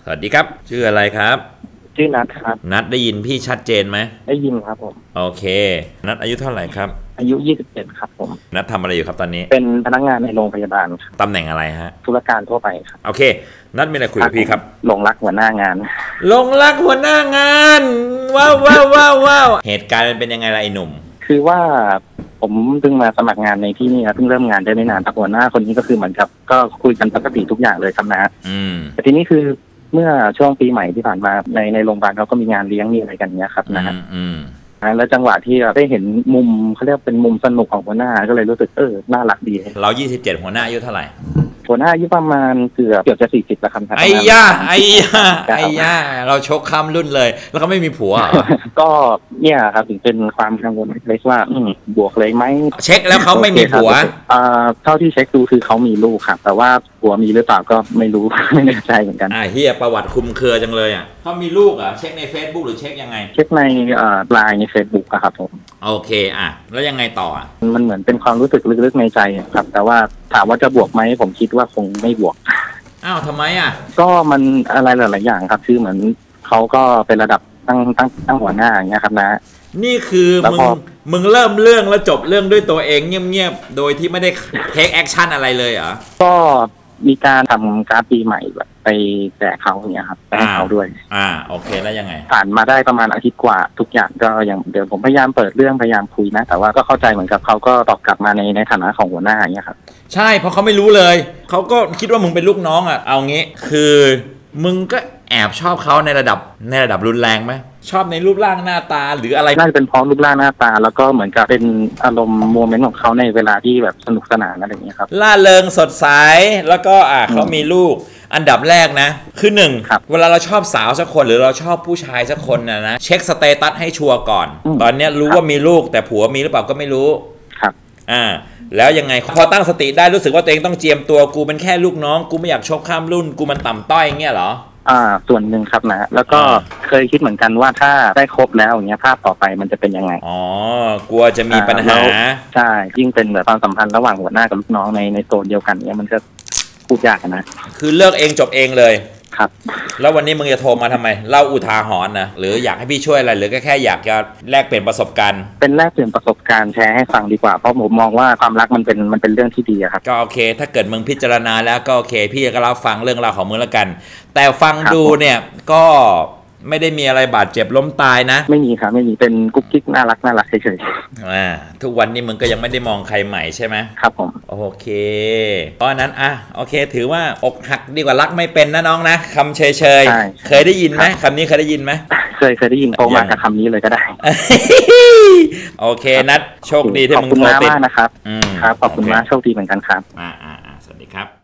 วัสดีครับชื่ออะไรครับชื่อนัทครับนัทได้ยินพี่ชัดเจนไหมได้ยินครับผมโอเคนัทอายุเท่าไหร่ครับอายุ27ครับผมนัททำอะไรอยู่ครับตอนนี้เป็นพนักงานในโรงพยาบาลครับตำแหน่งอะไรฮะธุรการทั่วไปครับโอเคนัทมีอะไรคุยกับพี่ครับหลงรักหัวหน้างานหลงรักหัวหน้างานว้าวว้าวว้าวว้าวเหตุการณ์มันเป็นยังไงล่ะไอ้หนุ่มคือว่าผมเพิ่งมาสมัครงานในที่นี่ครับเพิ่งเริ่มงานได้ไม่นานแต่หัวหน้าคนนี้ก็คือเหมือนกับก็คุยกันปกติทุกอย่างเลยครับนะแต่ทีนี้คือเมื่อช่วงปีใหม่ที่ผ่านมาในโรงพยาบาลเขาก็มีงานเลี้ยงมีอะไรกันเนี้ยครับนะฮะแล้วจังหวะที่ได้เห็นมุมเขาเรียกเป็นมุมสนุกของหัวหน้าก็เลยรู้สึกน่ารักดีเรา27หัวหน้าอายุเท่าไหร่หัวหน้าอายุประมาณเกือบจะ40แล้วครับไอ้ย่าเราชกข้ามรุ่นเลยแล้วเขาไม่มีผัวก็เนี่ยครับถึงเป็นความกังวลเล็กว่าบวกเลยไหมเช็คแล้วเขาไม่มีผัวเท่าที่เช็คดูคือเขามีลูกครับแต่ว่าผัวมีหรือเปล่าก็ไม่รู้ไม่แน่ใจเหมือนกันเฮียประวัติคุมเครือจังเลยเขามีลูกเช็คใน Facebook หรือเช็คยังไงเช็คในไลน์ใน Facebook ครับผมโอเคแล้วยังไงต่อมันเหมือนเป็นความรู้สึกลึกๆในใจครับแต่ว่าถามว่าจะบวกไหมผมคิดว่าคงไม่บวกทำไมก็มันอะไรหลายๆอย่างครับคือเหมือนเขาก็เป็นระดับตั้งหัวหน้าอย่างเงี้ยครับนะนี่คือมึงเริ่มเรื่องแล้วจบเรื่องด้วยตัวเองเงียบๆโดยที่ไม่ได้เทคแอคชั่นอะไรเลยเหรอก็มีการทำการ์ดปีใหม่แบบไปแจกเขาอย่างเงี้ยครับไปให้เขาด้วยโอเคแล้วยังไงผ่านมาได้ประมาณอาทิตย์กว่าทุกอย่างก็ยังเดี๋ยวผมพยายามเปิดเรื่องพยายามคุยนะแต่ว่าก็เข้าใจเหมือนกับเขาก็ตอบกลับมาในฐานะของหัวหน้าอย่างเงี้ยครับใช่เพราะเขาไม่รู้เลยเขาก็คิดว่ามึงเป็นลูกน้องเอางี้คือมึงก็แอบชอบเขาในระดับรุนแรงไหมชอบในรูปร่างหน้าตาหรืออะไรน่าจะเป็นเพราะรูปร่างหน้าตาแล้วก็เหมือนกับเป็นอารมณ์โมเมนต์ของเขาในเวลาที่แบบสนุกสนานอะไรอย่างเงี้ยครับล่าเริงสดใสแล้วก็เขามีลูกอันดับแรกนะคือหนึ่งเวลาเราชอบสาวสักคนหรือเราชอบผู้ชายสักคนนะเช็คสเตตัสให้ชัวร์ก่อนตอนนี้รู้ว่ามีลูกแต่ผัวมีหรือเปล่าก็ไม่รู้ครับแล้วยังไงพอตั้งสติได้รู้สึกว่าตัวเองต้องเจียมตัวกูเป็นแค่ลูกน้องกูไม่อยากชกข้ามรุ่นกูมันต่ำต้อยอย่างเงี้ยเหรอส่วนหนึ่งครับนะแล้วก็เคยคิดเหมือนกันว่าถ้าได้ครบแล้วอย่างเงี้ยภาพต่อไปมันจะเป็นยังไงกลัวจะมีปัญหาใช่ยิ่งเป็นแบบความสัมพันธ์ระหว่างหัวหน้ากับลูกน้องในโซนเดียวกันเนี้ยมันก็พูดยากนะคือเลิกเองจบเองเลยครับแล้ววันนี้มึงจะโทรมาทำไมเล่าอุทาหรณ์นะหรืออยากให้พี่ช่วยอะไรหรือแค่อยากจะแลกเปลี่ยนประสบการณ์เป็นแลกเปลี่ยนประสบการณ์แชร์ให้ฟังดีกว่าเพราะผมมองว่าความรักมันเป็นเรื่องที่ดีครับก็โอเคถ้าเกิดมึงพิจารณาแล้วก็โอเคพี่ก็รับฟังเรื่องราวของมึงแล้วกันแต่ฟังดูเนี่ยก็ไม่ได้มีอะไรบาดเจ็บล้มตายนะไม่มีครับไม่มีเป็นกุ๊กกิ๊กน่ารักเฉยๆทุกวันนี้มึงก็ยังไม่ได้มองใครใหม่ใช่ไหมครับผมโอเคเพราะนั้นโอเคถือว่าอกหักดีกว่ารักไม่เป็นนะน้องนะคำเฉยๆเคยได้ยินไหมคำนี้เคยได้ยินไหมเคยได้ยินโทรมากับคำนี้เลยก็ได้โอเคนัทโชคดีที่มึงโทรติดนะครับขอบคุณมากนะครับขอบคุณมากโชคดีเหมือนกันครับสวัสดีครับ